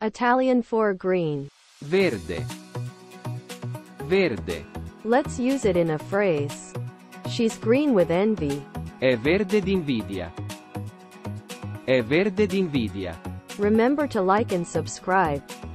Italian for green. Verde. Verde. Let's use it in a phrase. She's green with envy. È verde d'invidia. È verde d'invidia. Remember to like and subscribe.